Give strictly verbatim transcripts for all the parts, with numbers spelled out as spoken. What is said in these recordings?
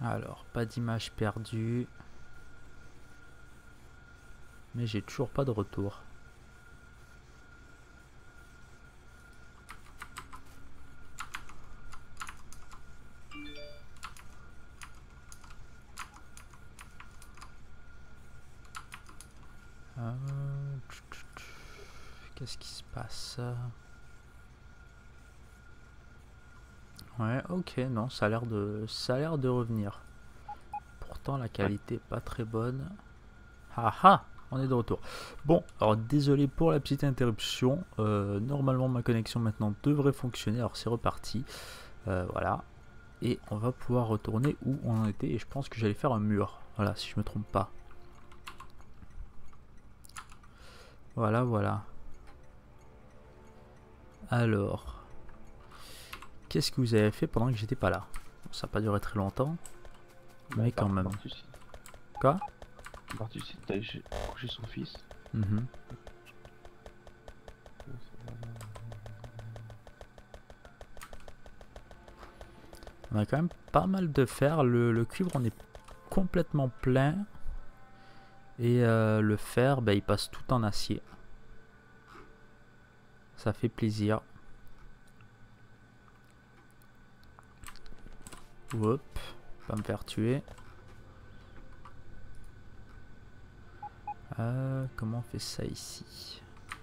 Alors, pas d'image perdue. Mais j'ai toujours pas de retour. Euh... Qu'est-ce qui se passe? Ouais, ok, non, ça a l'air de, ça a l'air de revenir. Pourtant, la qualité est pas très bonne. Ah ah, on est de retour. Bon, alors désolé pour la petite interruption. Euh, normalement, ma connexion maintenant devrait fonctionner. Alors c'est reparti. Euh, voilà. Et on va pouvoir retourner où on en était. Et je pense que j'allais faire un mur. Voilà, si je me trompe pas. Voilà, voilà. Alors, qu'est-ce que vous avez fait pendant que j'étais pas là? Bon, ça n'a pas duré très longtemps, bah, mais quand même. Bartus, Quoi? Bartus, il a couché son fils. Mm-hmm. On a quand même pas mal de fer. Le, le cuivre, on est complètement plein. Et euh, le fer, bah, il passe tout en acier. Ça fait plaisir. Hop, pas me faire tuer. Euh, comment on fait ça ici?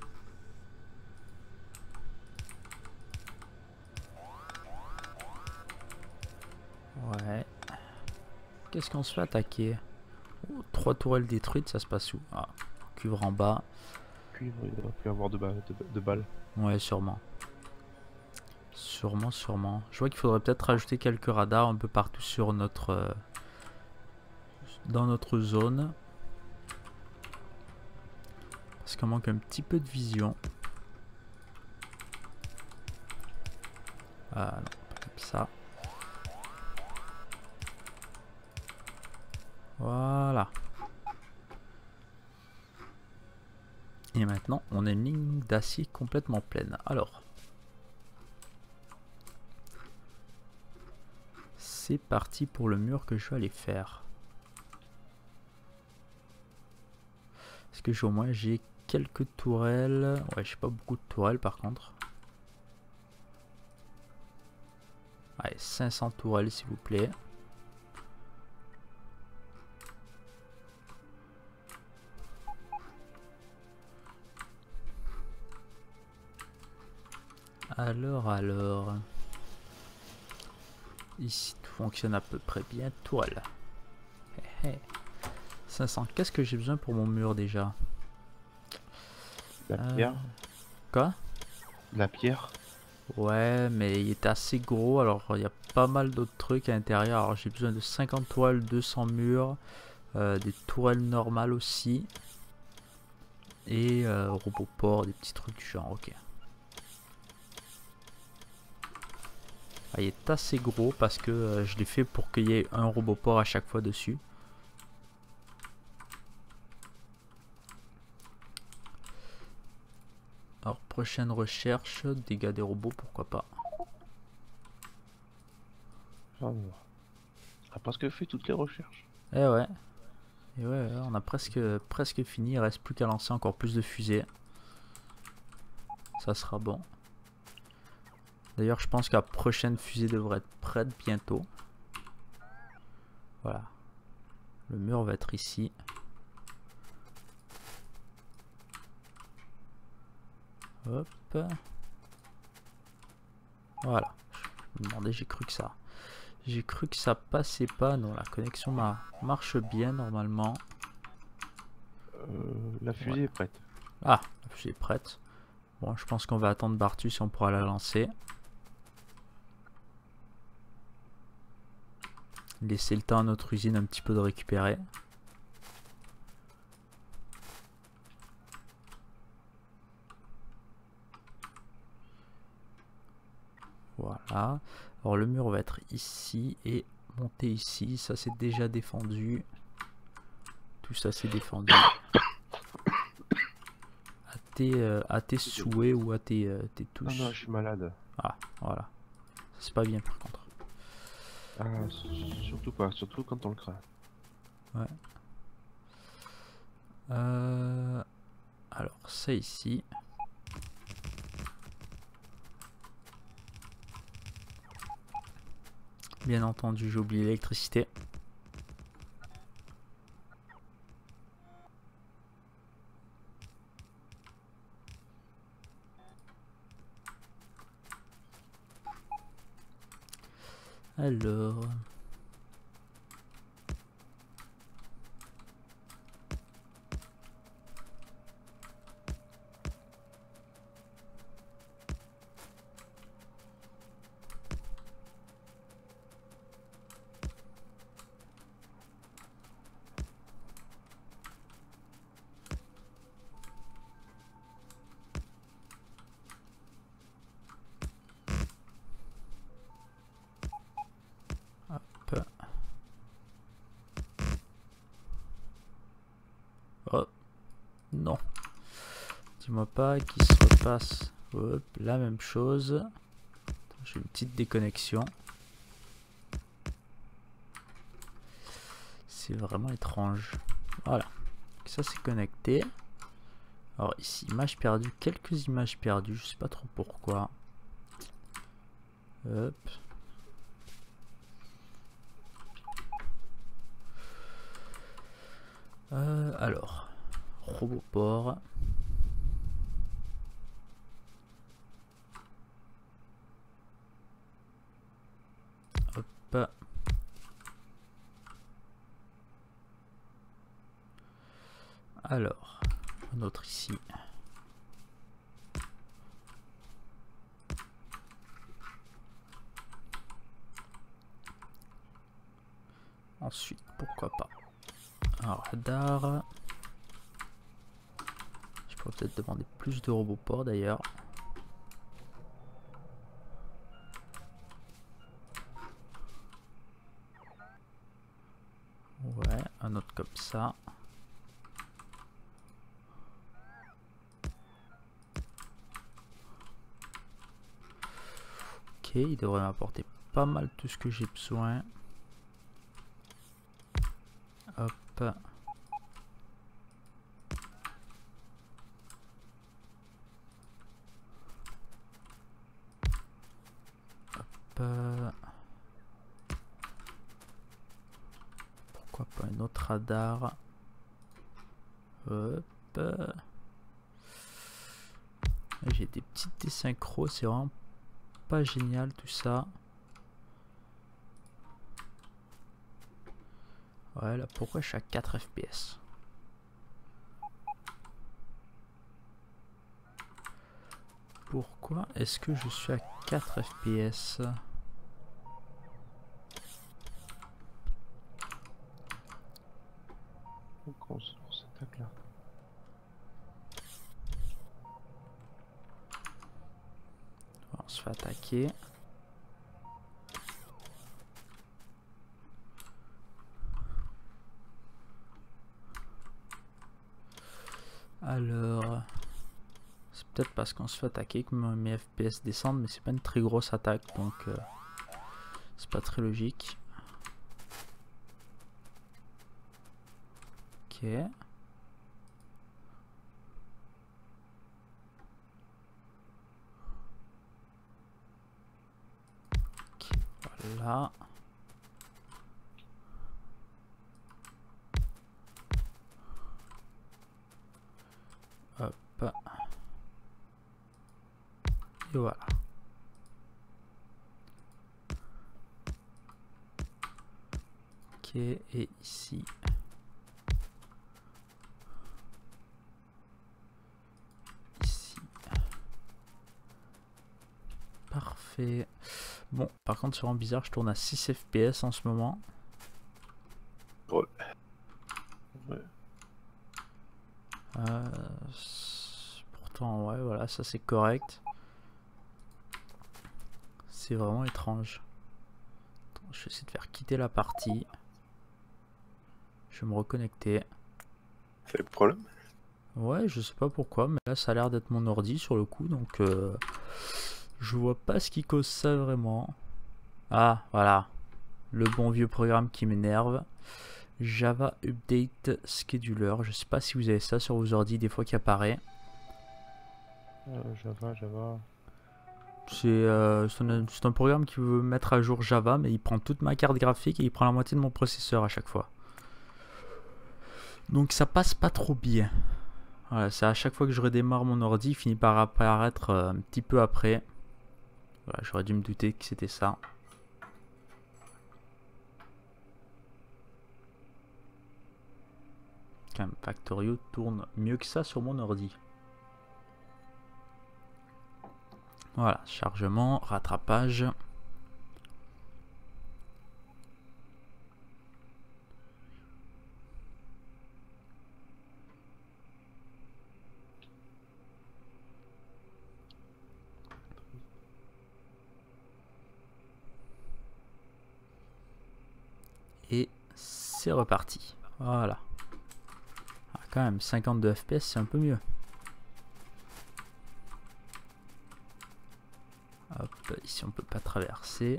Ouais. Qu'est-ce qu'on se fait attaquer? Oh, trois tourelles détruites, ça se passe où? Ah, cuivre en bas. Cuivre, il doit plus avoir de, ba de, de balles. Ouais, sûrement. Sûrement, sûrement. Je vois qu'il faudrait peut-être rajouter quelques radars un peu partout sur notre... Euh, dans notre zone. Parce qu'on manque un petit peu de vision. Ah non, pas comme ça. Voilà. Et maintenant, on a une ligne d'acier complètement pleine. Alors. C'est parti pour le mur que je vais aller faire. Est-ce que j'ai au moins j'ai quelques tourelles? Ouais, j'ai pas beaucoup de tourelles par contre. Allez, cinq cents tourelles s'il vous plaît. Alors, alors... Ici, tout fonctionne à peu près bien. Tourelle. Hey, hey. cinq cents. Qu'est-ce que j'ai besoin pour mon mur déjà? La euh... pierre. Quoi? La pierre. Ouais, mais il est assez gros. Alors, il y a pas mal d'autres trucs à l'intérieur. Alors, j'ai besoin de cinquante toiles, deux cents murs. Euh, des tourelles normales aussi. Et euh, robot port, des petits trucs du genre. Ok. Ah, il est assez gros parce que euh, je l'ai fait pour qu'il y ait un robot port à chaque fois dessus. Alors prochaine recherche, dégâts des robots, pourquoi pas. On a presque fait toutes les recherches. Eh ouais. Et ouais, on a presque, presque fini, il reste plus qu'à lancer encore plus de fusées. Ça sera bon. D'ailleurs je pense que la prochaine fusée devrait être prête bientôt. Voilà. Le mur va être ici. Hop. Voilà. Je me demandais, j'ai cru que ça. J'ai cru que ça passait pas. Non, la connexion marche bien normalement. Euh, la fusée ouais. est prête. Ah, la fusée est prête. Bon, je pense qu'on va attendre Bartus et on pourra la lancer. Laisser le temps à notre usine un petit peu de récupérer. Voilà. Alors le mur va être ici et monter ici. Ça c'est déjà défendu. Tout ça c'est défendu. À tes, euh, à tes souhaits ou à tes, euh, tes touches. Non, non, je suis malade. Ah, voilà. C'est pas bien par contre. Ah, surtout pas, surtout quand on le craint. Ouais. Euh... Alors, ça ici. Bien entendu, j'ai oublié l'électricité. Alors... Hop. Oh. Non. Dis-moi pas qu'il se repasse. Hop, la même chose. J'ai une petite déconnexion. C'est vraiment étrange. Voilà. Ça c'est connecté. Alors ici, images perdues. Quelques images perdues. Je sais pas trop pourquoi. Hop. Euh, alors. Roboport. Hop. Alors, un autre ici. Ensuite, pourquoi pas un radar. Je pourrais peut-être demander plus de roboports d'ailleurs. Ouais, un autre comme ça. Ok, il devrait m'apporter pas mal tout ce que j'ai besoin. Hop. Hop. Pourquoi pas un autre radar. Hop. J'ai des petites désynchros, c'est vraiment pas génial tout ça. Ouais, là, pourquoi je suis à quatre F P S? Pourquoi est-ce que je suis à quatre F P S? On s'attaque là. On se fait attaquer. Alors, c'est peut-être parce qu'on se fait attaquer que mes F P S descendent, mais c'est pas une très grosse attaque, donc euh, c'est pas très logique. Ok. Ok, voilà. Hop. Et voilà. Ok, et ici. Ici. Parfait. Bon, par contre, c'est vraiment bizarre, je tourne à six F P S en ce moment. Ouais. Ouais. Euh, pourtant, ouais, voilà, ça c'est correct. C'est vraiment étrange. Attends, je vais essayer de faire quitter la partie. Je vais me reconnecter. C'est le problème. Ouais, je sais pas pourquoi, mais là ça a l'air d'être mon ordi sur le coup, donc euh, je vois pas ce qui cause ça vraiment. Ah, voilà. le bon vieux programme qui m'énerve. Java Update Scheduler. Je sais pas si vous avez ça sur vos ordi des fois qui apparaît. Euh, Java, Java. C'est euh, un, un programme qui veut mettre à jour Java, mais il prend toute ma carte graphique et il prend la moitié de mon processeur à chaque fois. Donc ça passe pas trop bien. Voilà, c'est à chaque fois que je redémarre mon ordi, il finit par apparaître euh, un petit peu après. Voilà, j'aurais dû me douter que c'était ça. Quand même, Factorio tourne mieux que ça sur mon ordi. Voilà, chargement, rattrapage. Et c'est reparti. Voilà. Ah, quand même, cinquante-deux F P S, c'est un peu mieux. Hop, ici on peut pas traverser.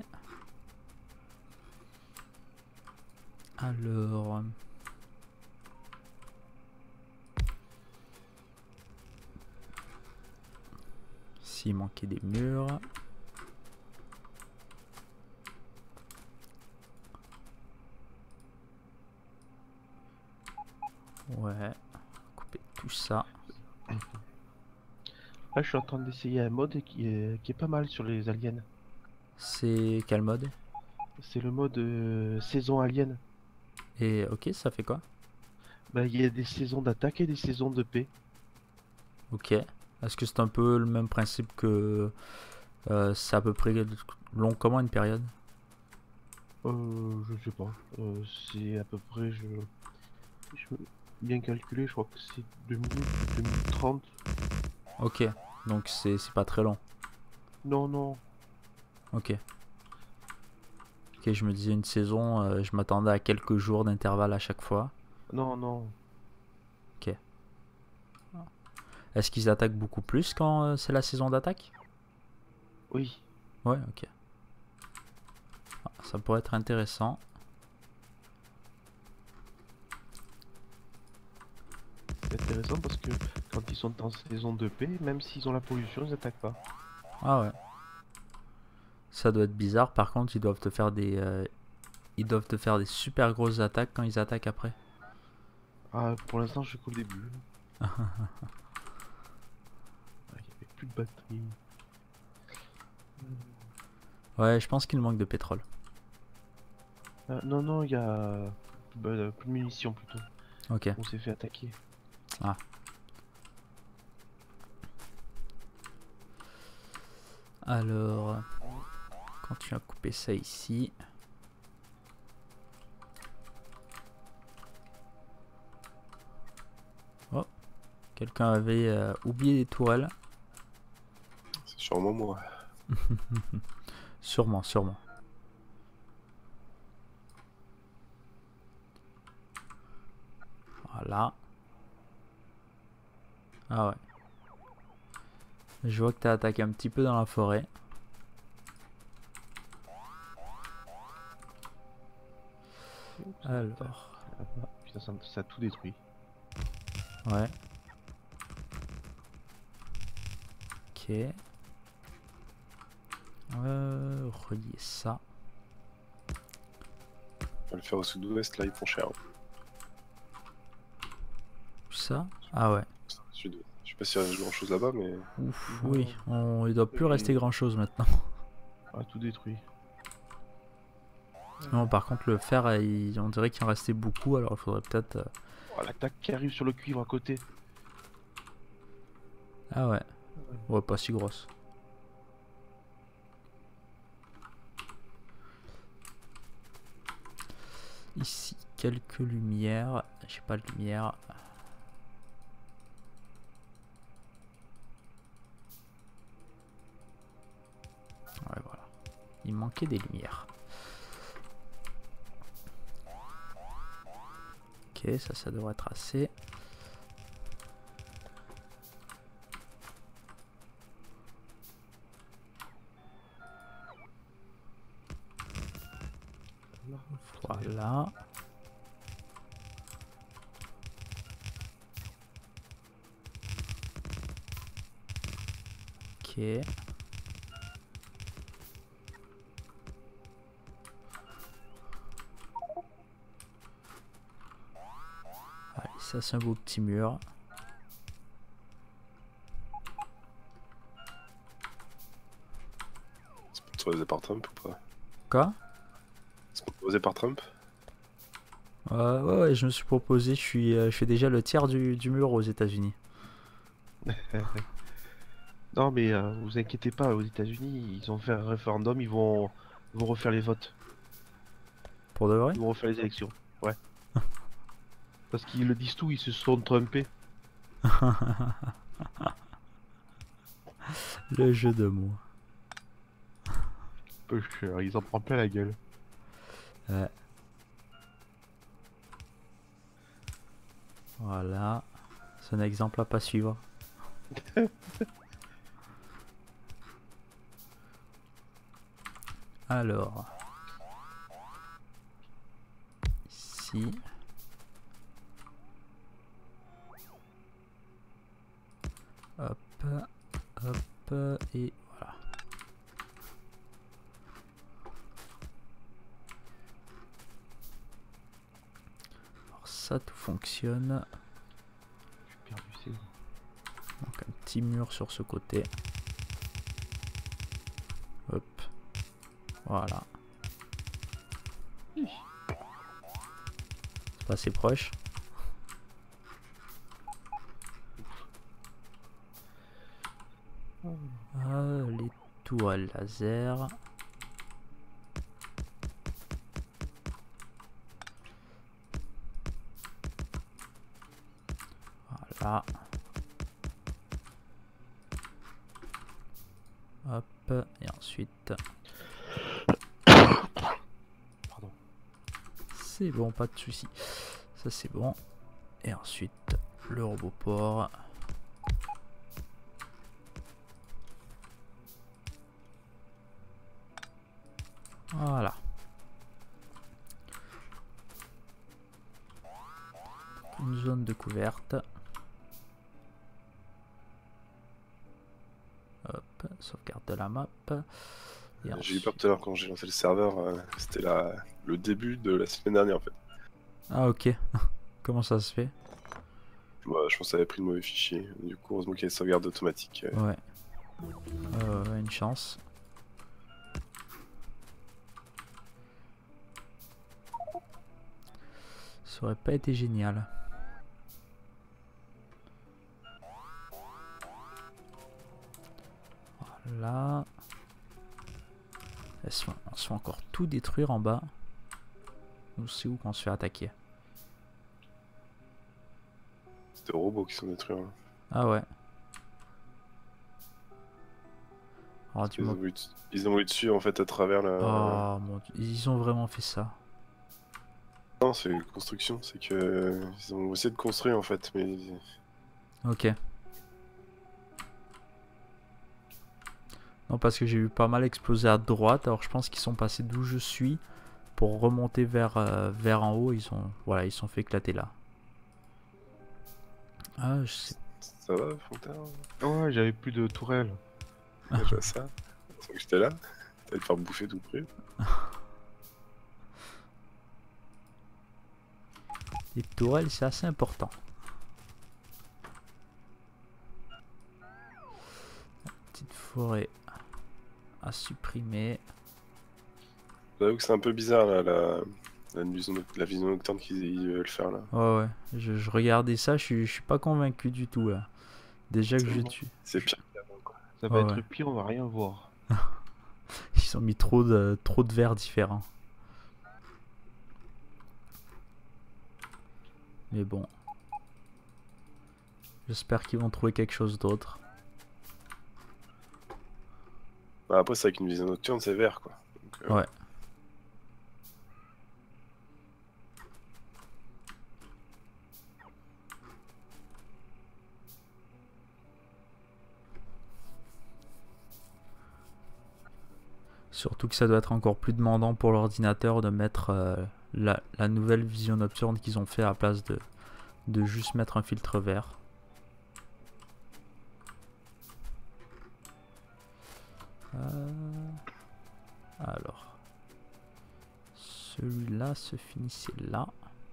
Alors... S'il manquait des murs... Ouais, couper tout ça. Là, je suis en train d'essayer un mode qui est, qui est pas mal sur les aliens. C'est quel mode? C'est le mode euh, saison alien. Et ok, ça fait quoi? Bah, il y a des saisons d'attaque et des saisons de paix. Ok. Est-ce que c'est un peu le même principe que euh, c'est à peu près long comment une période? Euh, je sais pas. Euh, c'est à peu près, je, je bien calculé, je crois que c'est deux mille, deux mille trente. Ok, donc c'est pas très long. Non, non. Ok. Ok, je me disais une saison, euh, je m'attendais à quelques jours d'intervalle à chaque fois. Non, non. Ok. Est-ce qu'ils attaquent beaucoup plus quand euh, c'est la saison d'attaque? Oui. Ouais, ok. Ah, ça pourrait être intéressant. C'est intéressant parce que quand ils sont en saison de paix, même s'ils ont la pollution, ils attaquent pas. Ah ouais. Ça doit être bizarre. Par contre, ils doivent te faire des, euh, ils doivent te faire des super grosses attaques quand ils attaquent après. Ah, pour l'instant, je suis qu'au début. Ah, il n'y avait plus de batterie. Ouais, je pense qu'il manque de pétrole. Euh, non, non, il y a bah, euh, plus de munitions plutôt. Ok. On s'est fait attaquer. Ah. Alors, quand tu as coupé ça ici. Oh, quelqu'un avait euh, oublié les tourelles. C'est sûrement moi. Sûrement, sûrement. Voilà. Ah ouais. Je vois que tu as attaqué un petit peu dans la forêt. Alors. Ah, bah, putain, ça, ça a tout détruit. Ouais. Ok. Euh, relier ça. On va le faire au sud-ouest, là ils font cher. Ça. Ah ouais. Sud. Je sais pas s'il reste grand chose là-bas, mais. Ouf, oui. On, il doit plus rester grand chose maintenant. Ah, tout détruit. Non, par contre, le fer, il- on dirait qu'il en restait beaucoup, alors il faudrait peut-être. euh, Oh, l'attaque qui arrive sur le cuivre à côté. Ah ouais. Ouais, pas si grosse. Ici, quelques lumières. J'ai pas de lumière. Ouais, voilà. Il manquait des lumières. Ok, ça, ça devrait être assez. Ok. Allez, ça c'est un beau petit mur. Sponsorisé par Trump ou pas? Quoi? Sponsorisé par Trump? Euh, ouais, ouais, je me suis proposé, je suis, euh, je fais déjà le tiers du, du mur aux États-Unis. Non, mais euh, vous inquiétez pas, aux États-Unis, ils ont fait un référendum, ils vont, ils vont refaire les votes, Pour de vrai? ils vont refaire les élections. Ouais. Parce qu'ils le disent tout, ils se sont trumpés. Le jeu de mots. Peu cher, ils en prennent plein la gueule. Ouais. Voilà. C'est un exemple à pas suivre. Alors. Ici. Hop. Hop. Et voilà. Alors ça tout fonctionne. J'ai perdu, c'est où? Donc un petit mur sur ce côté. Hop. Voilà. C'est pas assez proche. Ah, les toiles laser. Voilà. Hop. Et ensuite. Pardon. C'est bon, pas de souci. Ça c'est bon. Et ensuite, le robot port. Voilà. Une zone de couverte. Hop, sauvegarde de la map. Et J'ai eu ensuite- peur tout à l'heure quand j'ai lancé le serveur, euh, c'était la... le début de la semaine dernière en fait. Ah ok. Comment ça se fait? Bah, je pense que ça avait pris le mauvais fichier, du coup heureusement qu'il y a une sauvegarde automatique. euh. Ouais. Euh, une chance. Ça aurait pas été génial. Voilà. On se fait- on se fait encore tout détruire en bas. Nous c'est où qu'on se fait attaquer? C'était des robots qui sont détruits. Hein. Ah ouais. Alors Ils, dis-moi. ont eu... Ils ont eu dessus en fait à travers la... Oh mon dieu, ils ont vraiment fait ça. Non, c'est une construction, c'est que ils ont essayé de construire en fait, mais Ok. Non, parce que j'ai eu pas mal explosé à droite, alors je pense qu'ils sont passés d'où je suis pour remonter vers, euh, vers en haut. Ils ont, voilà, ils sont fait éclater là. Ah, je sais. ça va, Fontaine? Ouais, j'avais plus de tourelles. Je vois ça. C'est que j'étais là. T'allais te faire bouffer tout près. Les tourelles, c'est assez important. Petite forêt à supprimer. J'avoue que c'est un peu bizarre là, la, la, vision, la vision nocturne qu'ils veulent faire là. Ouais, ouais. Je, je regardais ça, je suis, je suis pas convaincu du tout là. Déjà que C'est je bon. tue. C'est pire qu'avant quoi. Ça va Ouais, être ouais. pire, on va rien voir. Ils ont mis trop de, trop de verres différents. Mais bon. J'espère qu'ils vont trouver quelque chose d'autre. Bah, après, c'est avec une vision nocturne, c'est vert quoi. Donc, euh, Ouais. Surtout que ça doit être encore plus demandant pour l'ordinateur de mettre euh, la, la nouvelle vision nocturne qu'ils ont fait à la place de, de juste mettre un filtre vert. Euh, alors, celui-là se finissait là.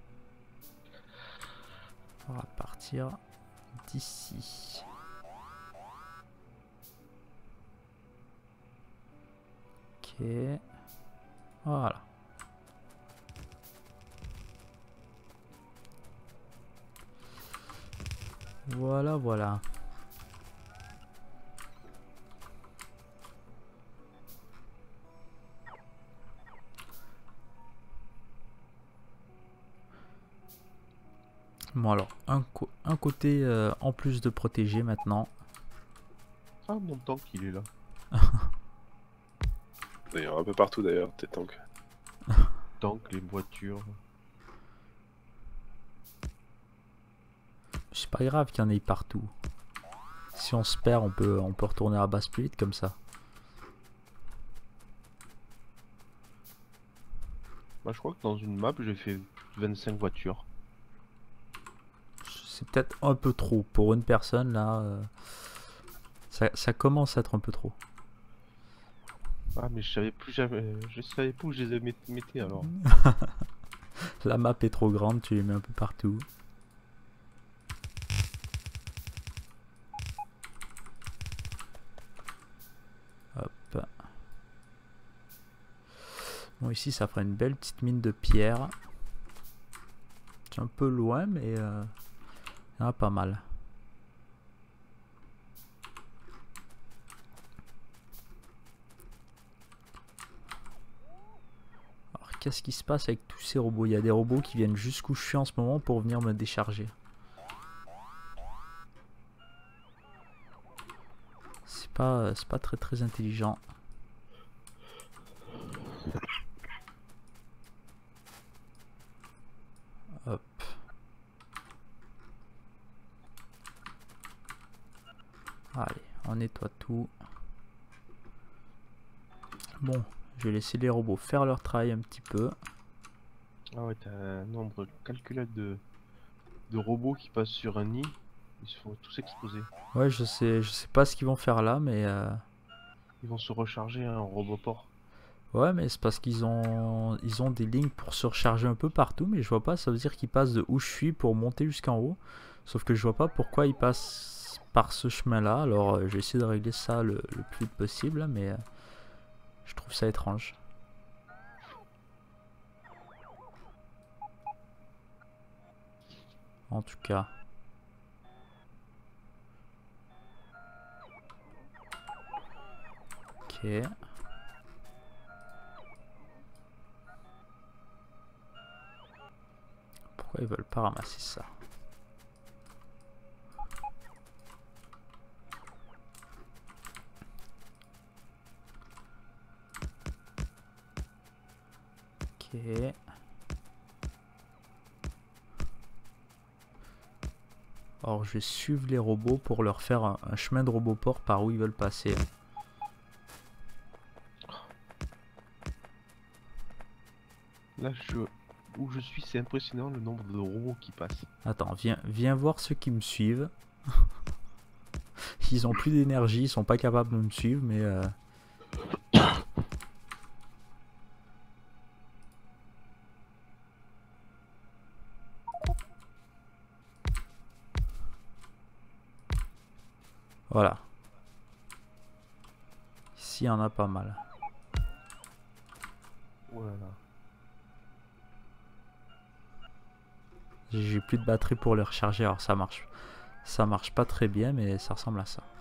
On va partir d'ici. Ok. Voilà. Voilà, voilà. Bon alors, un, co un côté euh, en plus de protéger maintenant. Ah, mon tank, il est là. D'ailleurs, un peu partout d'ailleurs, tes tanks. Tank, les voitures. C'est pas grave qu'il y en ait partout. Si on se perd, on peut, on peut retourner à base plus vite comme ça. Bah, je crois que dans une map, j'ai fait vingt-cinq voitures. C'est peut-être un peu trop pour une personne là. Euh, ça, ça commence à être un peu trop. Ah, mais je savais plus jamais. Je savais plus où je les met- mettais alors. La map est trop grande, tu les mets un peu partout. Hop. Bon, ici ça fera une belle petite mine de pierre. C'est un peu loin, mais euh, il y en a pas mal. Alors, qu'est-ce qui se passe avec tous ces robots? Il y a des robots qui viennent jusqu'où je suis en ce moment pour venir me décharger. C'est pas, c'est pas très très intelligent. Hop. Allez, on nettoie tout. Bon, je vais laisser les robots faire leur travail un petit peu. Ah ouais, t'as un nombre calculable de, de robots qui passent sur un nid. Ils se font tous exploser. Ouais, je sais, je sais pas ce qu'ils vont faire là, mais euh... Ils vont se recharger hein, en roboport. ouais, mais c'est parce qu'ils ont, ils ont des lignes pour se recharger un peu partout, mais je vois pas. Ça veut dire qu'ils passent de où je suis pour monter jusqu'en haut. Sauf que je vois pas pourquoi ils passent par ce chemin-là. Alors, euh, je vais essayer de régler ça le, le plus vite possible, mais euh, je trouve ça étrange. En tout cas. Ok. Pourquoi ils veulent pas ramasser ça? Ok. Alors je vais suivre les robots pour leur faire un, un chemin de roboport par où ils veulent passer. Là, je, où je suis, c'est impressionnant le nombre de robots qui passent. Attends, viens, viens voir ceux qui me suivent. Ils ont plus d'énergie, ils sont pas capables de me suivre, mais... Euh... Voilà. Ici, il y en a pas mal. Voilà. J'ai plus de batterie pour les recharger, alors ça marche. Ça marche pas très bien, mais ça ressemble à ça.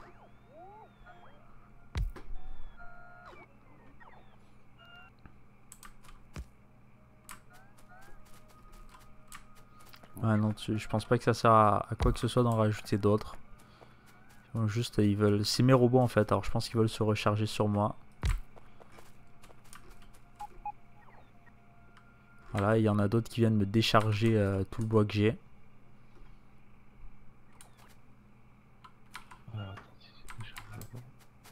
Ouais, non, tu- je pense pas que ça sert à, à quoi que ce soit d'en rajouter d'autres. Donc juste, ils veulent... C'est mes robots en fait, alors je pense qu'ils veulent se recharger sur moi. Voilà, il y en a d'autres qui viennent me décharger euh, tout le bois que j'ai. Alors, attends, si c'est déchargement.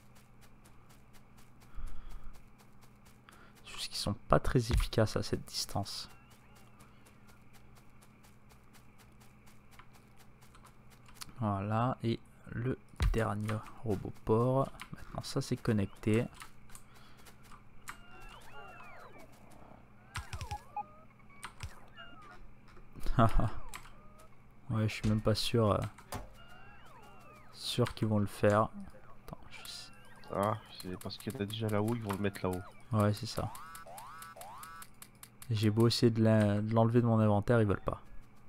Juste qu'ils sont pas très efficaces à cette distance. Voilà, et le dernier robot port. Maintenant ça c'est connecté. Ouais, je suis même pas sûr euh, sûr qu'ils vont le faire. Attends, je... Ah, c'est parce qu'il y en a déjà là-haut, ils vont le mettre là-haut. Ouais, c'est ça. J'ai beau essayer de l'enlever de mon inventaire, ils veulent pas.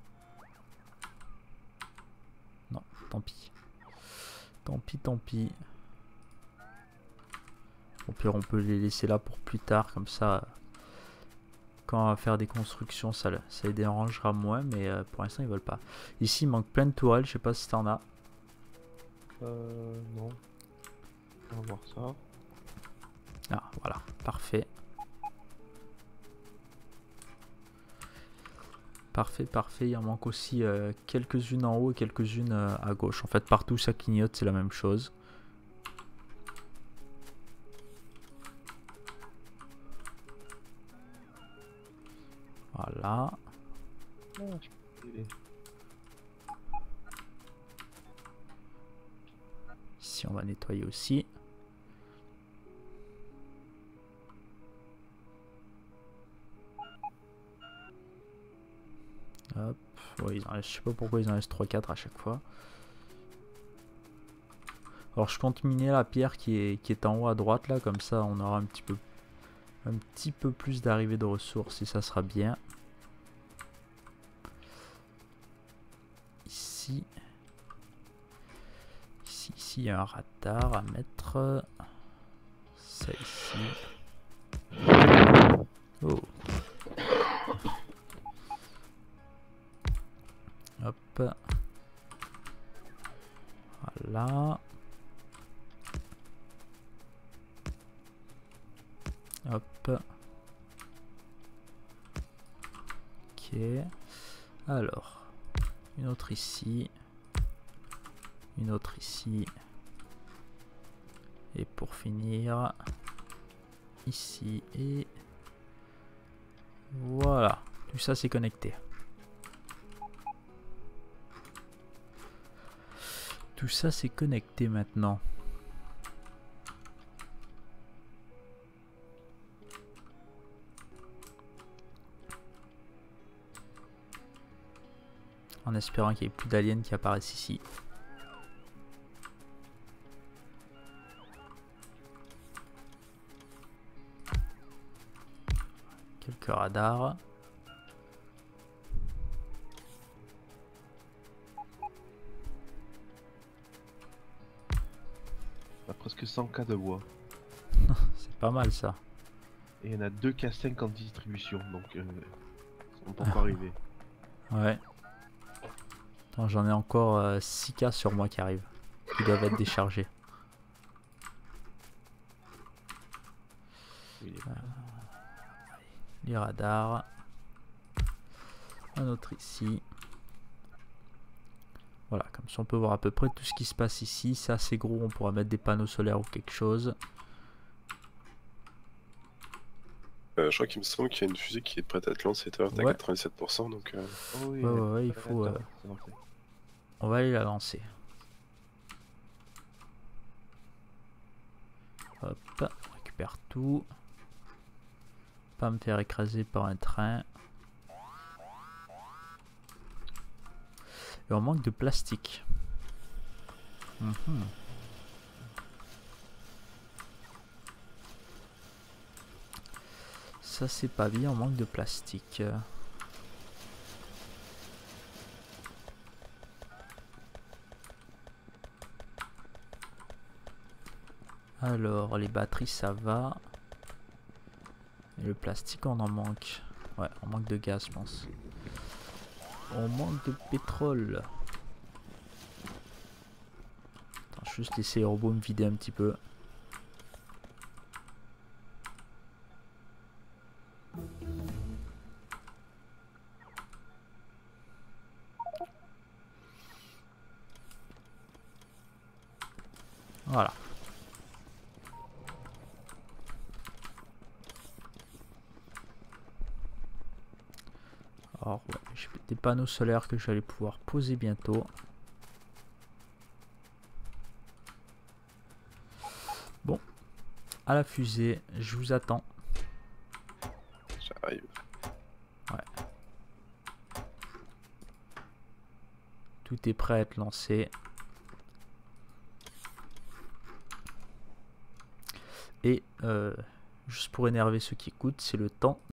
Non, tant pis. Tant pis, tant pis. Au pire, on peut les laisser là pour plus tard, comme ça. Quand on va faire des constructions, ça, ça les dérangera moins, mais euh, pour l'instant, ils veulent pas. Ici, il manque plein de tourelles, je sais pas si t'en as. Euh, non. On va voir ça. Ah, voilà, parfait. Parfait, parfait. Il en manque aussi euh, quelques-unes en haut et quelques-unes euh, à gauche. En fait, partout ça clignote, c'est la même chose. Voilà. Ici, on va nettoyer aussi. Hop. Ouais, ils en restent, je sais pas pourquoi ils en restent trois quatre à chaque fois. Alors je compte miner la pierre qui est, qui est en haut à droite là, comme ça on aura un petit peu un petit peu plus d'arrivée de ressources et ça sera bien. Ici. Ici, ici il y a un radar à mettre. Ça ici. Oh. Hop. Voilà. Hop. Ok. Alors. Une autre ici. Une autre ici. Et pour finir. Ici et... Voilà. Tout ça c'est connecté. Tout ça c'est connecté maintenant. En espérant qu'il n'y ait plus d'aliens qui apparaissent ici. Quelques radars. On a presque cent K de bois. C'est pas mal ça. Et il y en a deux K cinq en distribution, donc euh, ils sont pas encore arrivés. Ouais. J'en ai encore euh, six K sur moi qui arrivent. Qui doivent être déchargés. Oui, euh, les radars. Un autre ici. Voilà, comme ça on peut voir à peu près tout ce qui se passe ici. C'est assez gros, on pourra mettre des panneaux solaires ou quelque chose. Euh, je crois qu'il me semble qu'il y a une fusée qui est prête à être lancée. T'as Ouais. quatre-vingt-dix-sept pour cent, donc... Euh... Oh oui, Ouais, ouais, ouais, il faut... euh, on va aller la lancer. Hop, on récupère tout. Pas me faire écraser par un train. Et on manque de plastique. Mm-hmm. Ça c'est pas bien, on manque de plastique. Alors les batteries ça va. Et le plastique on en manque. Ouais, on manque de gaz je pense. On manque de pétrole. Attends, je vais juste laisser les robots me vider un petit peu. Voilà. Alors, ouais, j'ai des panneaux solaires que je vais pouvoir poser bientôt. à la fusée. Je vous attends. J'arrive. Tout est prêt à être lancé. Et euh, juste pour énerver ceux qui écoutent, c'est le temps